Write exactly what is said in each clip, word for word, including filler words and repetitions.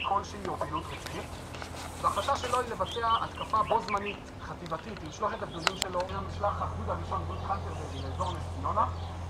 כלשהי או פעילות רצינית. וההחלטה שלו היא לבצע התקפה בו זמנית חטיבתית עם שלושת הגדודים שלו. המשלח הגדוד הראשון, גדוד חנטרברי, לאזור נס ציונה.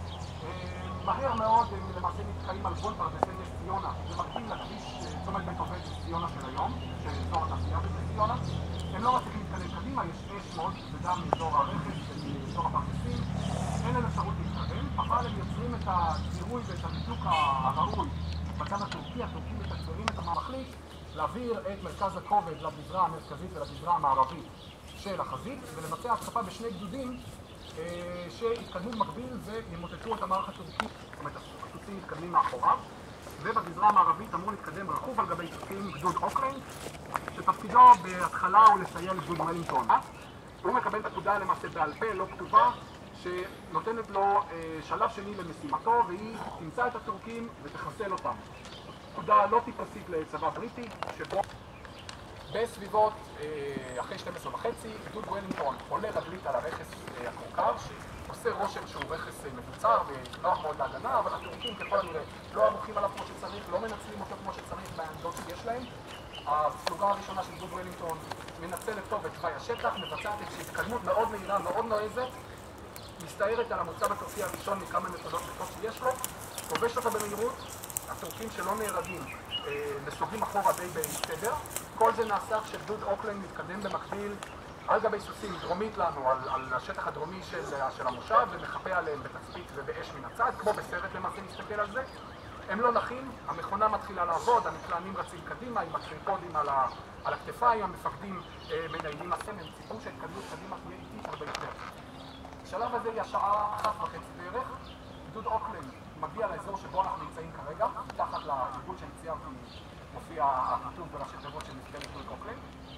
מהר מאוד הם למעשה נתקעים על גבול פרדסי נס ציונה, ומקביל לכביש צומת בית עובד נס ציונה של היום, של אזור התעשייה בנס ציונה. הם לא מצליחים להתקדם קדימה, יש אש מאוד כבדה מאזור הרכס ומאזור הפרדסים. אין להם אפשרות להתקדם, אבל הם יוצרים את הגירוי ואת המיתוק הראוי בצד הטורקי. הטורקים מתגברים את המחליט להעביר את מרכז הכובד לגזרה המרכזית ולגזרה המערבית של החזית, ולבצע התקפה בשני גדודים שהתקדמו במקביל וימוטטו את המערך הטורקי. זאת אומרת, הסוסים מתקדמים מאחוריו, ובגזרה המערבית אמור להתקדם רכוב על גבי סוסים גדוד אוקלנד, שתפקידו בהתחלה הוא לסייע לגדוד ולינגטון. הוא מקבל את הפקודה למעשה בעל פה, לא כתובה, שנותנת לו שלב שני למשימתו, והיא תמצא את הטורקים ותחסל אותם. פקודה לא טיפוסית לצבא בריטי, שבו בסביבות אחרי שתים עשרה וחצי, גדוד ולינגטון עולה רגלית על הרכס הכורכר, שעושה רושם שהוא רכס מבוצר ונוח מאוד להגנה, אבל הטורקים ככל הנראה לא ערוכים עליו כמו שצריך, לא מנצלים אותו כמו שצריך בעמדות שיש להם. הפלוגה הראשונה של גדוד ולינגטון מנצלת טוב את תוואי השטח, מבצעת את התקדמות מאוד מהירה, מאוד נועזת, מסתערת על המוצב הטורקי הראשון מכמה נקודות נקודות שיש לו, כובש אותו במהירות. הטורקים שלא נהרגים נסוגים אחורה די בסדר. כל זה נעשה כשגדוד אוקלנד מתקדם במקביל על גבי סוסים דרומית לנו, על, על השטח הדרומי של, של המושב, ומחפה עליהם בתצפית ובאש מן הצד, כמו בסרט למעשה נסתכל על זה. הם לא נחים, המכונה מתחילה לעבוד, המקלענים רצים קדימה עם הטריפודים על, ה, על הכתפיים, המפקדים אה, מניידים הסמל, ציפור שהתקדמות קדימה תהיה איטית הרבה יותר. בשלב הזה היא השעה אחת וחצי בערך, גדוד אוקלנד מגיע לאזור שבו אנחנו נמצאים כרגע, תחת לארגון שציירתי מופיע הכתוב בראשי תיבות של מפקדת גדוד אוקלנד.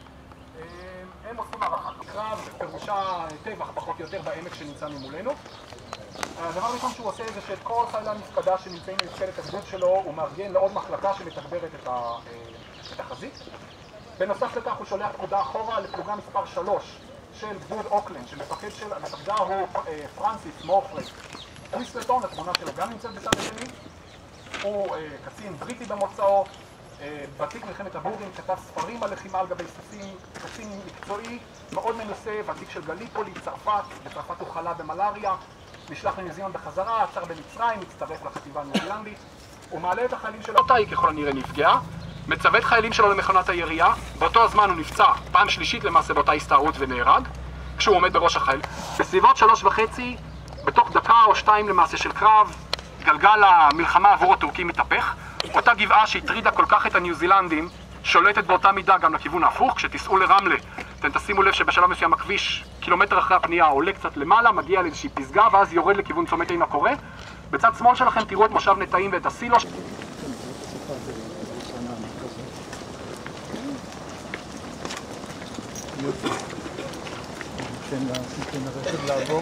הם עושים הערכת קרב, פירושה טבח פחות או יותר בעמק שנמצא ממולנו. הדבר הראשון שהוא עושה זה שאת כל חיילי המפקדה שנמצאים במפקדת הגדוד שלו הוא מארגן לעוד מחלקה שמתגברת את החזית. בנוסף לכך הוא שולח פקודה אחורה לפלוגה מספר שלוש של גדוד אוקלנד, שמפקד של המפקדה הוא פרנסיס מורפרי. ויסלטון, התמונה שלו גם נמצאת בצד השני. הוא קצין בריטי במוצאו, ותיק מלחמת הבורים, כתב ספרים על לחימה על גבי סוסים, קצין מקצועי, מאוד מנוסה, ותיק של גליפולי, צרפת, בצרפת הוא חלה במלאריה, נשלח לניו זילנד בחזרה, עצר במצרים, מצטרף לחטיבה הניו זילנדית. הוא מעלה את החיילים שלו, אותה היא ככל הנראה נפגעה, מצוות חיילים שלו למכונת הירייה, באותו הזמן הוא נפצע פעם שלישית למעשה באותה הסתערות ונהרג, כשהוא עומד בראש החיל. בסביבות שלוש וחצי, בתוך דקה או שתיים למעשה של קרב, גלגל המלחמה עבור הטורקים מתהפך. אותה גבעה שהטרידה כל כך את הניו זילנדים שולטת באותה מידה גם לכיוון ההפוך. כשתיסעו לרמלה, אתם תשימו לב שבשלב מסוים הכביש קילומטר אחרי הפנייה עולה קצת למעלה, מגיע לאיזושהי פסגה ואז יורד לכיוון צומת עין הקורא. בצד שמאל שלכם תראו את מושב נטעים ואת הסילו. ניתן לרכב לעבור.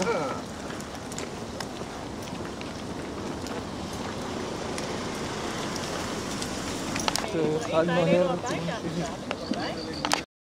חל מהר.